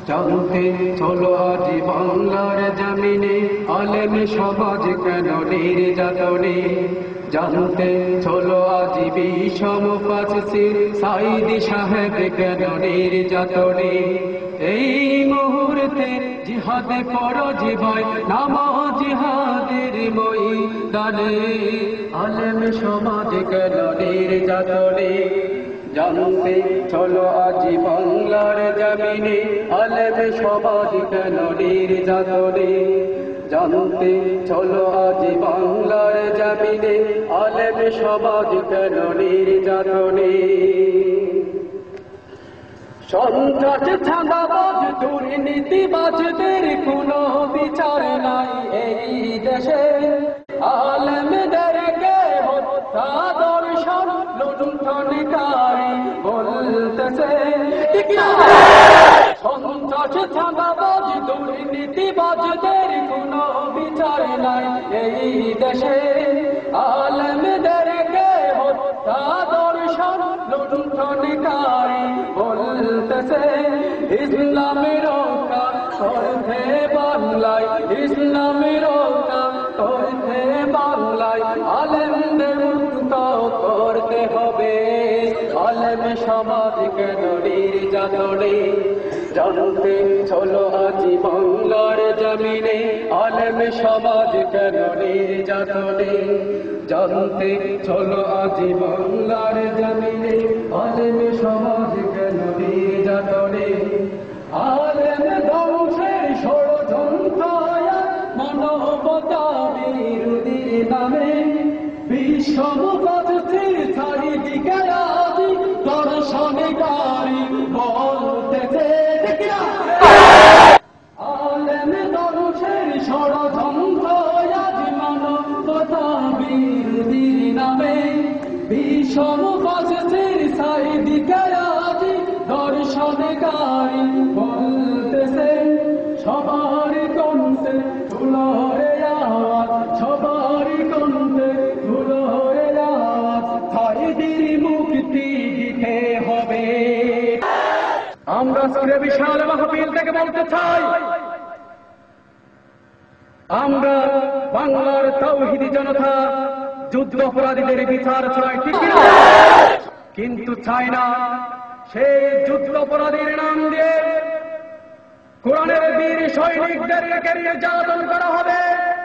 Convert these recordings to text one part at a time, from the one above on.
জানতে চলো আজ বাংলার জমিনে আলেম সমাজ কেন নির্যাতনে। জানতে চলো আজ বিষম পাঁচশির সাইদি সাহেব কেন নির্যাতনে। এই মুহূর্তে জিহাদে পড়ো জীবন নামাজ জিহাদের ময়দানে। আলেম সমাজ কেন নির্যাতনে। জানতে চলো আজ বাংলার জমিনে আলেম সমাজ কেন নির্যাতনে। জানতে চলো আজ বাংলার জমিনে আলেম সমাজ কেন নির্যাতনে। সন্ত্রাস চাঁদাবাজ দুর্নীতিবাজদের কোনো বিচার নাই এই দেশে। আলেমদেরকে হত্যা দর্শন লুণ্ঠনকারী বলতেছে। সন্ত্রাস চাঁদাবাজ দুর্নীতিবাজদের কোনো বিচার নাই এই দেশে। আলেমদেরকে হত্যা দর্শন লুণ্ঠনকারী বলতেছে। ইসলামের রক্ষা করতে বাংলায়, ইসলামের রক্ষা করতে বাংলায় আলেমদের মুক্ত করতে হবে। আলেম সমাজ কেন নির্যাতনে। জানতে চলো আজ বাংলার জমিনে আলেম সমাজ কেন নির্যাতনে। জানতে চলো আজ বাংলার জমিনে আলেম সমাজ কেন নির্যাতনে। আলেম ধ্বংসের ষড়যন্ত্র মানবতা বিরোধী নামে বিষম পাঁচশির চারিদিকে আজ দর্শনকারী বলতেছে। আলেম ধ্বংসের ষড়যন্ত্র আজ মানবতা বিরোধী নামে বিষম পাঁচশির চারিদিকে আজ দর্শনকারী বলতেছে। সবার কণ্ঠে তুলো রে আওয়াজ, সবার কণ্ঠে তুলো রে আওয়াজ, সাইদির মুক্তি দিতে হবে। আমরা আজকের বিশাল মাহফিল থেকে বলতে চাই, আমরা বাংলার তাওহীদি জনতা যুদ্ধ অপরাধীদের বিচার চাই, ঠিক না? কিন্তু চাই না সেই যুদ্ধ অপরাধীর নাম দিয়ে কোরআনের বীর সৈনিকদেরকে নির্যাতন করা হবে,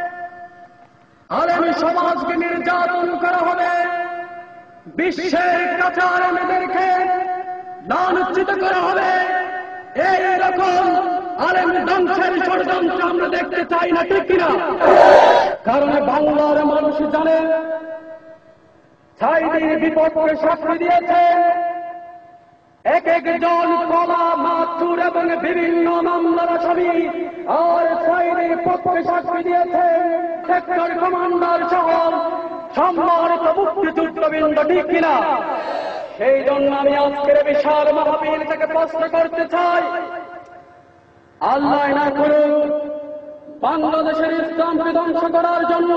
আলেম সমাজকে নির্যাতন করা হবে, বিশ্বের কাছে আলেমদেরকে লাঞ্ছিত করা হবে। এই রকম আলেম ধ্বংসের ষড়যন্ত্র আমরা দেখতে চাই না, ঠিক কিনা? কারণ বাংলার মানুষ জানে সাইদির বিপক্ষে সাক্ষী দিয়েছে এক একজন কলা মাথুর এবং বিভিন্ন মামলার আসামি, আর সাইদির পক্ষে সাক্ষী দিয়েছে সেক্টর কমান্ডার সহ সম্মানিত মুক্তিযুদ্ধবৃন্দ, ঠিক কিনা? সেই জন্য আমি আজকের বিশাল মাহফিল থেকে প্রশ্ন করতে চাই, আল্লাহ না করুক বাংলাদেশের ইসলামকে ধ্বংস করার জন্য,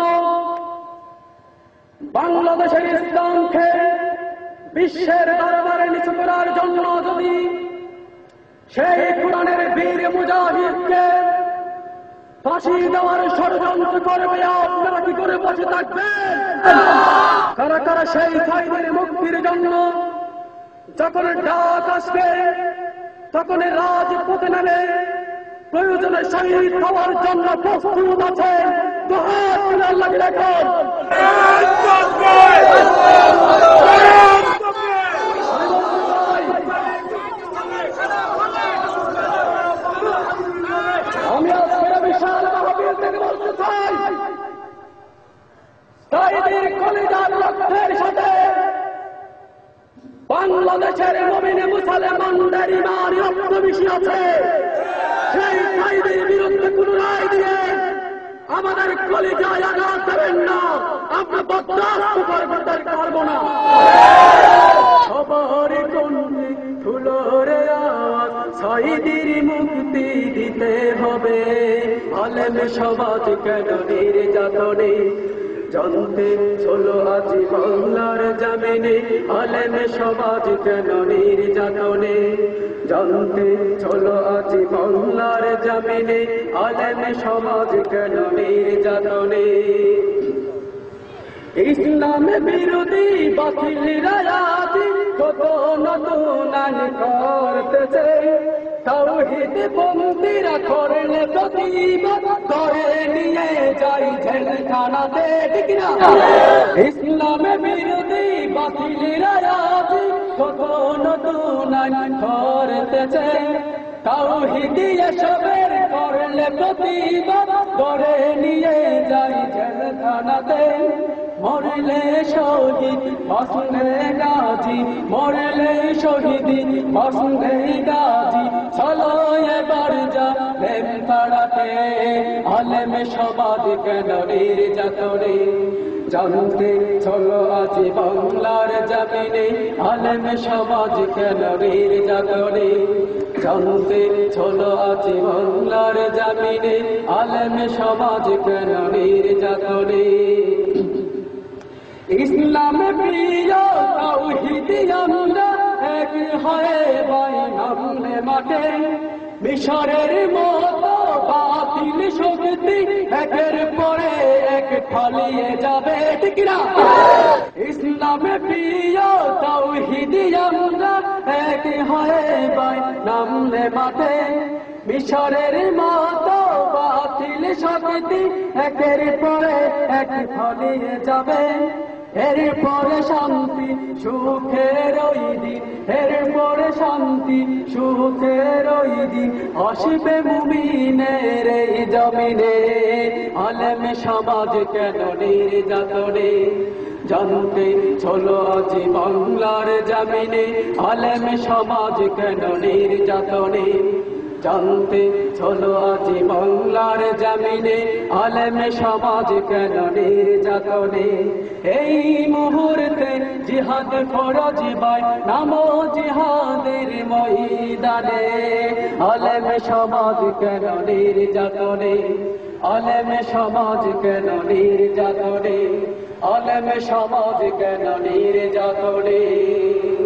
বাংলাদেশের ইসলামকে বিশ্বের দরবারে নিচু করার জন্য যদি সেই কোরআনের বীর মুজাহিদকে ফাঁসি দেওয়ার ষড়যন্ত্র করবে, আপনারা কি করে বসে থাকবেন? কারা কারা সেই সাইদের মুক্তির জন্য যখন ডাক আসবে তখন রাজপথে নামে প্রয়োজনে শহীদ হওয়ার জন্য প্রস্তুত আছে? তো হাত তুলে আল্লাহকে ডাকুন। আমি আজকের বিশাল মাহফিল থেকে বলতে চাই, সাইদের কলিজার রক্তের সাথে বাংলাদেশের মুমিনে মুসলমানদের ইমানি রক্ত মিশে আছে। সেই সাইদের বিরুদ্ধে কোন রায় দিয়ে আমাদের কলিজায় আঘাত দেবেন না, আমরা বরদাস্ত করব না। সবার কণ্ঠে তুলো রে আওয়াজ, সাইদের মুক্তি দিতে হবে। আলেম সমাজ কেন নির্যাতনে। জানতে চলো আজ বাংলার জমিনে আলেম সমাজ কেন নির্যাতনে জানতে চলো আজ বাংলার জমিনে আলেম সমাজ কেন নির্যাতনে ইসলাম বিরোধী বাতিল রায়াতি কত নতুন আইন করতেছে তাওহীদ বন্দীরা করলে প্রতিবাদ করে নিয়ে যাই জেলখানাতে ঠিক না ইসলাম বিরোধী বাতিল রায়াতি কত নতুন আইন করতেছে তাওহীদ এসবের করলে প্রতিবাদ করে নিয়ে যাই জেলখানাতে মরলে শহীদ মাসুদে গাজী মরলে শহীদ মাসুদে গাজী চলো এবার যাবেন তাড়াতে আলেম সমাজ কেন নির্যাতনে জানতে চলো আজ বাংলার জমিনে আলেম সমাজ কেন নির্যাতনে জানতে চলো আজ বাংলার জমিনে আলেম সমাজ কেন নির্যাতনে ইসলাম প্রিয় তাওহীদ আমরা এক হয়ে বাইনামে মাঠে মিশরের মতো বাতিল শক্তি একের পরে এক ফলিয়ে যাবে ঠিক না ইসলাম প্রিয় তাওহীদ আমরা এক হয়ে বাইনামে মাঠে মিশরের মতো বাতিল শক্তি একের পরে এক ফলিয়ে যাবে এরপরে শান্তি সুখের ওই দিন এরপরে শান্তি সুখের ওই দিন আসবে মুমিনের এই জমিনে আলেম সমাজ কেন নির্যাতনে জানতে চলো আজ বাংলার জমিনে আলেম সমাজ কেন নির্যাতনে জানতে চলো আজ বাংলার জমিনে আলেম সমাজ কেন নির্যাতনে এই মুহূর্তে জিহাদ ফরজ ভাই নামো জিহাদের ময়দানে আলেম সমাজ কেন নির্যাতনে আলেম সমাজ কেন নির্যাতনে আলেম সমাজ কেন নির্যাতনে